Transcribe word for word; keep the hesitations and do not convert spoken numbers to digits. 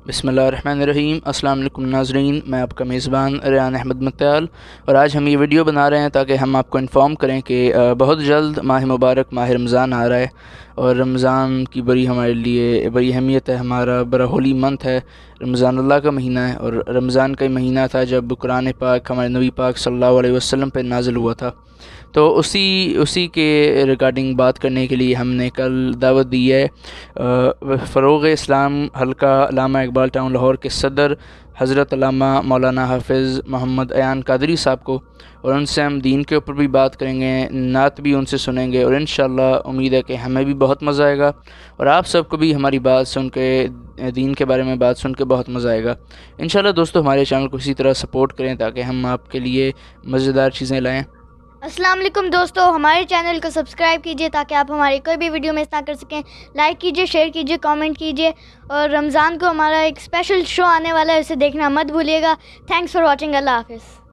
बिस्मिल्लाहिर्रहमानिर्रहीम। अस्सलाम वालेकुम नाज़रीन, मैं आपका मेज़बान अयान अहमद मत्याल और आज हम ये वीडियो बना रहे हैं ताकि हम आपको इन्फॉर्म करें कि बहुत जल्द माह मुबारक माह रमज़ान आ रहा है और रमज़ान की बड़ी हमारे लिए बड़ी अहमियत है। हमारा बड़ा होली मंथ है, रमज़ान अल्लाह का महीना है और रमज़ान का ही महीना था जब कुरान पाक हमारे नबी पाक सल्लल्लाहु अलैहि वसल्लम पर नाज़िल हुआ था। तो उसी उसी के रिगार्डिंग बात करने के लिए हमने कल दावत दी है फ़रोग़ इस्लाम हल्का अल्लामा इकबाल टाउन लाहौर के सदर हज़रत अल्लामा मौलाना हाफिज़ मोहम्मद अयान क़ादरी साहब को, और उनसे हम दीन के ऊपर भी बात करेंगे, नात भी उनसे सुनेंगे और इंशाअल्लाह उम्मीद है कि हमें भी बहुत मज़ा आएगा और आप सबको भी हमारी बात सुन के दीन के बारे में बात सुन के बहुत मज़ा आएगा। इंशाअल्लाह दोस्तों हमारे चैनल को इसी तरह सपोर्ट करें ताकि हम आपके लिए मज़ेदार चीज़ें लाएँ। अस्सलाम वालेकुम दोस्तों, हमारे चैनल को सब्सक्राइब कीजिए ताकि आप हमारी कोई भी वीडियो मिस ना कर सकें। लाइक कीजिए, शेयर कीजिए, कमेंट कीजिए और रमज़ान को हमारा एक स्पेशल शो आने वाला है, उसे देखना मत भूलिएगा। Thanks for watching. अल्लाह हाफ़िज़।